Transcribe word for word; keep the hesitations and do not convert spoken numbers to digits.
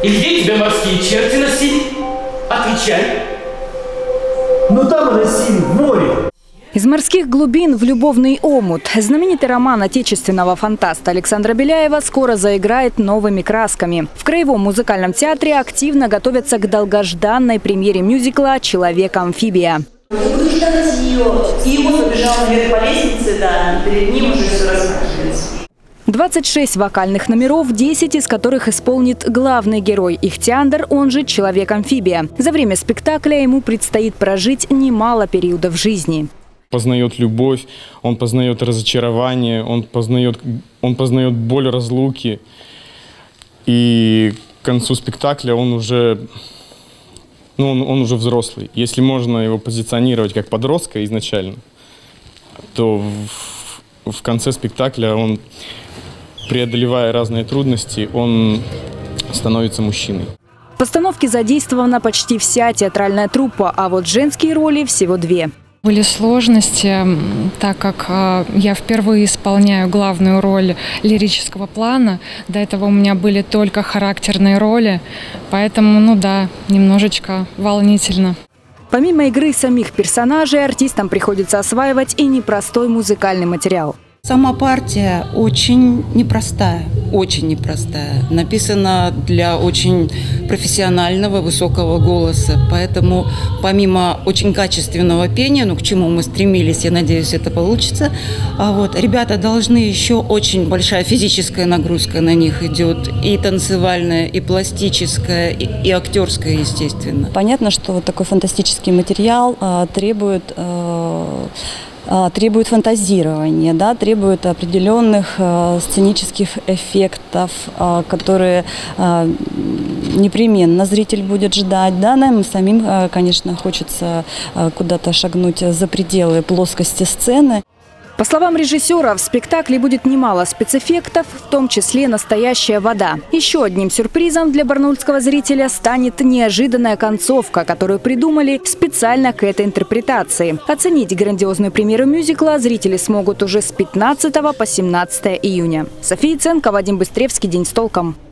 И где тебя морские черти носили? Отвечай. Ну там носили, в море. Из морских глубин в любовный омут. Знаменитый роман отечественного фантаста Александра Беляева скоро заиграет новыми красками. В Краевом музыкальном театре активно готовятся к долгожданной премьере мюзикла «Человек-амфибия». Буду ждать ее. И его побежал наверх по лестнице, да, перед ним уже все рассказывается. двадцать шесть вокальных номеров, десять из которых исполнит главный герой Ихтиандр, он же Человек-амфибия. За время спектакля ему предстоит прожить немало периодов жизни. Познает любовь, он познает разочарование, он познает, он познает боль разлуки. И к концу спектакля он уже, ну, он, он уже взрослый. Если можно его позиционировать как подростка изначально, то в, в конце спектакля он, преодолевая разные трудности, он становится мужчиной. В постановке задействована почти вся театральная труппа, а вот женские роли всего две. Были сложности, так как я впервые исполняю главную роль лирического плана. До этого у меня были только характерные роли, поэтому, ну да, немножечко волнительно. Помимо игры самих персонажей, артистам приходится осваивать и непростой музыкальный материал. Сама партия очень непростая, очень непростая. Написана для очень профессионального, высокого голоса. Поэтому помимо очень качественного пения, ну к чему мы стремились, я надеюсь, это получится, а вот ребята должны еще, очень большая физическая нагрузка на них идет, и танцевальная, и пластическая, и, и актерская, естественно. Понятно, что вот такой фантастический материал а, требует... А, требует фантазирования, да, требует определенных э, сценических эффектов, э, которые э, непременно зритель будет ждать. Да, нам самим, э, конечно, хочется э, куда-то шагнуть за пределы плоскости сцены. По словам режиссера, в спектакле будет немало спецэффектов, в том числе настоящая вода. Еще одним сюрпризом для барнаульского зрителя станет неожиданная концовка, которую придумали специально к этой интерпретации. Оценить грандиозную премьеру мюзикла зрители смогут уже с пятнадцатого по семнадцатое июня. София Ценко, Вадим Быстревский. День с толком.